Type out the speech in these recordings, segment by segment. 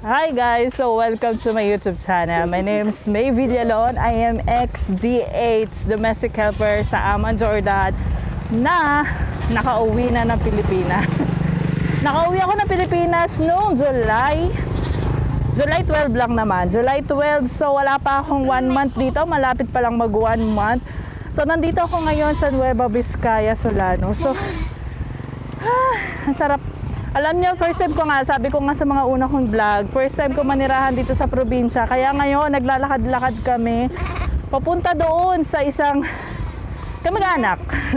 Hi guys, so welcome to my YouTube channel. My name is May Villalon. I am ex-DH domestic helper sa Amman, Jordan na nakauwi na ng Pilipinas. Nakauwi ako ng Pilipinas noong July 12 lang naman. July 12, so wala pa akong 1 month dito. Malapit pa lang mag 1 month. So nandito ako ngayon sa Nueva Vizcaya, Solano. So, ang sarap. Alam niyo, first time ko nga, sabi ko nga sa mga una kong vlog, first time ko manirahan dito sa probinsya. Kaya ngayon, naglalakad-lakad kami papunta doon sa isang kamag-anak.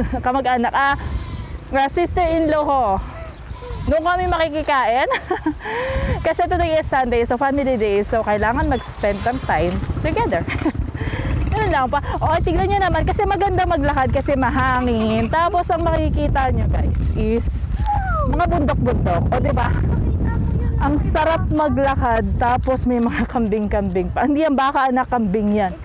Sister-in-law ko. Doon kami makikikain. Kasi today is Sunday, so family day. So, kailangan mag-spend ng time together. Ganun lang pa. O, tignan nyo naman, kasi maganda maglakad kasi mahangin. Tapos, ang makikita nyo guys is mga bundok-bundok, o diba? Ang sarap maglakad, tapos may mga kambing-kambing pa. Hindi yan baka, anak, kambing yan.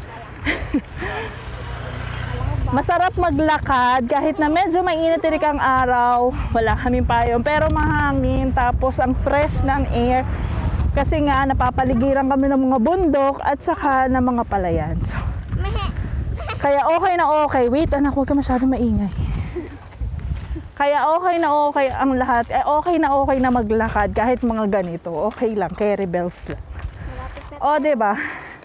Masarap maglakad kahit na medyo mainit ang araw, wala kaming payong, pero mahangin, tapos ang fresh ng air. Kasi nga, napapaligiran kami ng mga bundok at saka ng mga palayan. So, kaya okay na okay. Wait, anak, huwag ka masyadong maingay. Kaya okay na okay ang lahat. Okay na maglakad kahit mga ganito. Okay lang, carry bells lang. O, diba?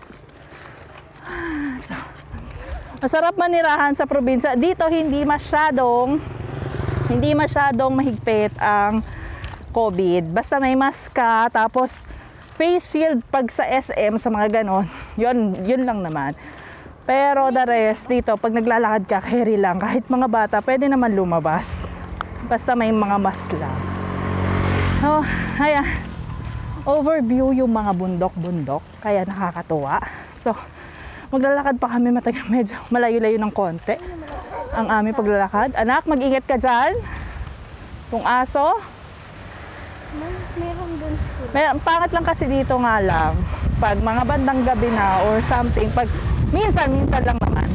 So, masarap manirahan sa probinsya. Dito hindi masyadong mahigpit ang COVID. Basta may mask ka, tapos face shield pag sa SM, sa mga ganon. Yun lang naman. Pero the rest, dito, pag naglalakad ka, carry lang. Kahit mga bata, pwede naman lumabas. Basta may mga mask lang. Oh, ayan. Overview yung mga bundok-bundok. Kaya nakakatuwa. So, maglalakad pa kami medyo malayo-layo ng konti. Ang aming paglalakad. Anak, mag-ingat ka dyan. Kung aso. Meron dun school. Pangat lang kasi dito nga lang. Pag mga bandang gabi na or something. Pag minsan lang naman.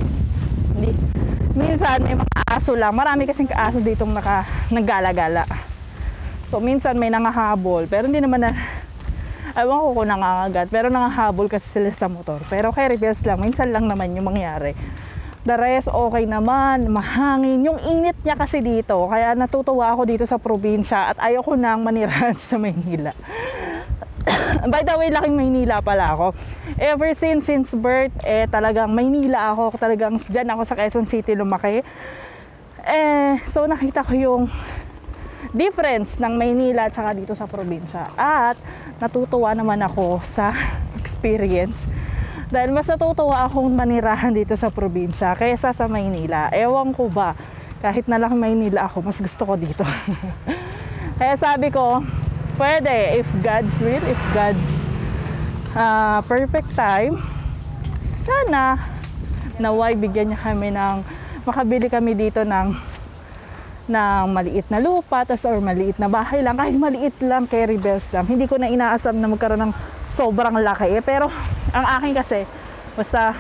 Minsan may mga aso lang. Marami kasing aso ditong naggala-gala. So minsan may nangahabol. Pero hindi naman ewan ko kung nangangagat. Pero nangahabol kasi sila sa motor. Pero carry bells lang. Minsan lang naman yung mangyari. The rest okay naman. Mahangin. Yung init niya kasi dito. Kaya natutuwa ako dito sa probinsya. At ayoko nang manirahan sa Maynila. By the way, laking Maynila pala ako. Ever since birth, talagang Maynila ako. Talagang dyan ako sa Quezon City lumaki. So nakita ko yung difference ng Maynila at saka dito sa probinsya. At natutuwa naman ako sa experience. Dahil mas natutuwa akong manirahan dito sa probinsya kaysa sa Maynila. Ewan ko ba, kahit na lang Maynila ako, mas gusto ko dito. Kaya sabi ko, pwede, if God's will, if God's perfect time, sana naway bigyan niya kami ng, makabili kami dito ng maliit na lupa, or maliit na bahay lang, kahit maliit lang, carry bells lang. Hindi ko na inaasam na magkaroon ng sobrang laki. Pero ang akin kasi, basta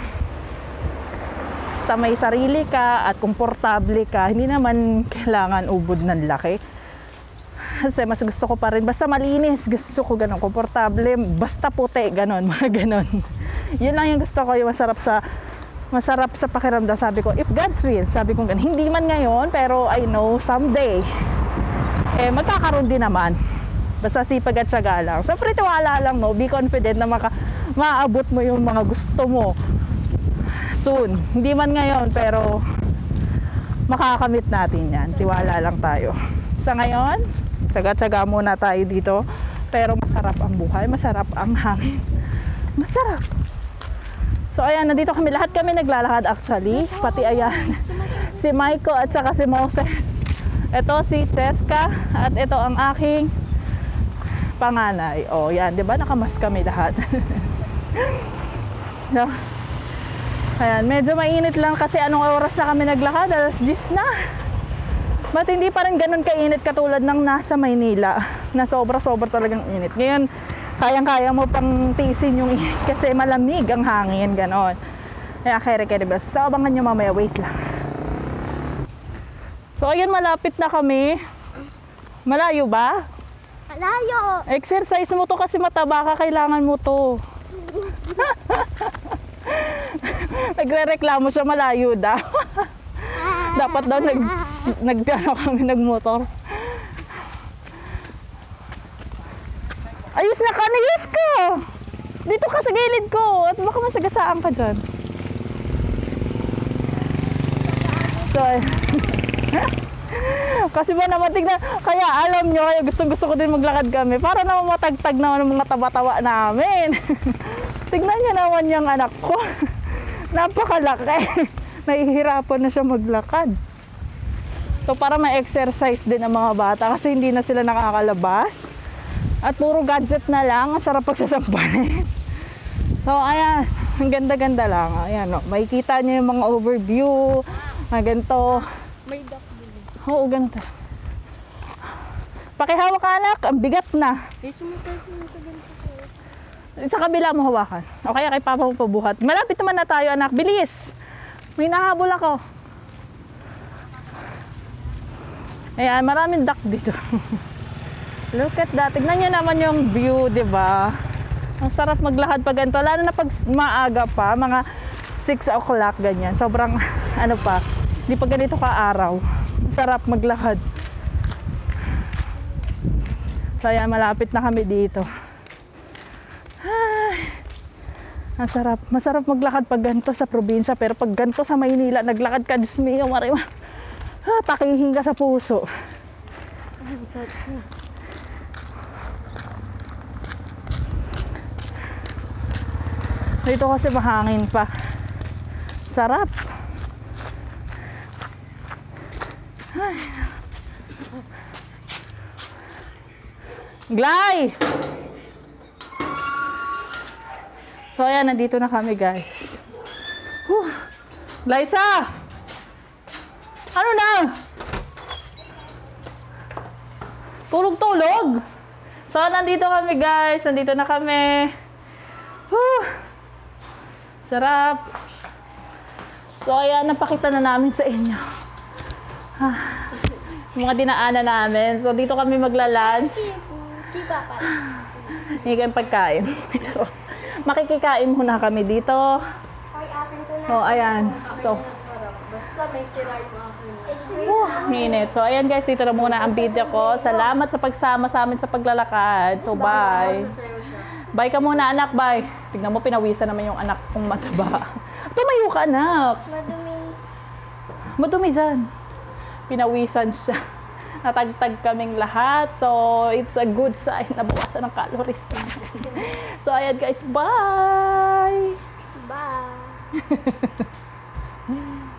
may sarili ka at komportable ka, hindi naman kailangan ubod ng laki. Kasi mas gusto ko pa rin, basta malinis, gusto ko ganun, komportable, basta puti, ganun, mga ganun. Yun lang yung gusto ko, yung masarap sa pakiramdam. Sabi ko, if God's will, sabi ko ganun, hindi man ngayon, pero I know someday, magkakaroon din naman. Basta sipag at syaga lang. Siyempre, tiwala lang, no? Be confident na maaabot mo yung mga gusto mo soon. Hindi man ngayon, pero makakamit natin yan. Tiwala lang tayo. Sa ngayon, tsaga-tsaga muna tayo dito. Pero masarap ang buhay, masarap ang hangin. Masarap. So ayan, nandito kami. Lahat kami naglalakad actually. Pati ayan, si Michael at saka si Moses. Ito si Cheska. At ito ang aking panganay. O yan, di ba? Nakamas kami lahat. So, ayan, medyo mainit lang kasi anong oras na kami naglakad? Alas 10 na. But hindi pa rin ganun kainit katulad ng nasa Maynila na sobra-sobra talagang init. Ngayon, kayang-kaya mo pang tiisin yung init kasi malamig ang hangin, ganon. Kaya kere-kere ba? So, abangan nyo mamaya, wait lang. So, ayun, malapit na kami. Malayo ba? Layo. Exercise mo to kasi mataba ka, kailangan mo to. Nagre-reklamo siya, malayo daw. Dapat daw kami nagmotor. Ayos na ka, nayos ka! Dito ka sa gilid ko at baka masagasaan ka dyan. So, kasi ba naman tignan, kaya alam nyo, kaya gusto ko din maglakad kami para naman matagtag naman ng mga taba-tawa namin. Tignan nyo naman yung anak ko. Napakalaki. Nahihirapan na siya maglakad. So para ma-exercise din ang mga bata kasi hindi na sila nakakalabas. At puro gadget na lang, ang sarap pagsasampanin. So ayan, ang ganda-ganda lang. Ayan, no, makikita nyo yung mga overview. Ganito. May duck din. Oo, ganito. Pakihawak ka anak, ang bigat na. Eh, sumitay ko ganito ko. Sa kabila mo hawakan. O kaya kay papa mo pabuhat. Malapit naman na tayo anak, bilis. May nahabol ako. Ayan, maraming duck dito. Look at that. Tignan nyo naman yung view, di ba? Ang sarap maglakad pag ganito. Lalo na pag maaga pa, mga 6 o'clock, ganyan. Sobrang, ano pa, hindi pa ganito ka-araw. Sarap maglakad. So, ayan, malapit na kami dito. Ay, ang sarap. Masarap maglakad pag ganito sa probinsya. Pero pag ganito sa Maynila, naglakad ka, Diyos mio, marima. Takihin ka sa puso. Dito kasi mahangin pa. Sarap. Ay. Glay! So ayan, nandito na kami guys. Glyza! Ano na? Tulog-tulog? So nandito kami guys, nandito na kami. Sarap. So ayan, napakita na namin sa inyo. Yung mga dinaanan namin. So dito kami magla-lunch. Si Papa. Hindi kayong pagkain. Charot. Makikikain muna kami dito. Ay, akin ko na. Oh, ayan. So, Basta may sira yung akin. minute. So, ayan guys, dito na muna ang video ko. Salamat sa pagsama sa amin sa paglalakad. So, bye. Bye ka muna, anak. Bye. Tignan mo, pinawisan naman yung anak kong mataba. Tumayo ka, anak. Madumi. Madumi dyan. Pinawisan siya. Natagtag kaming lahat. So, it's a good sign na bawasan ng calories. So, ayan guys. Bye! Bye!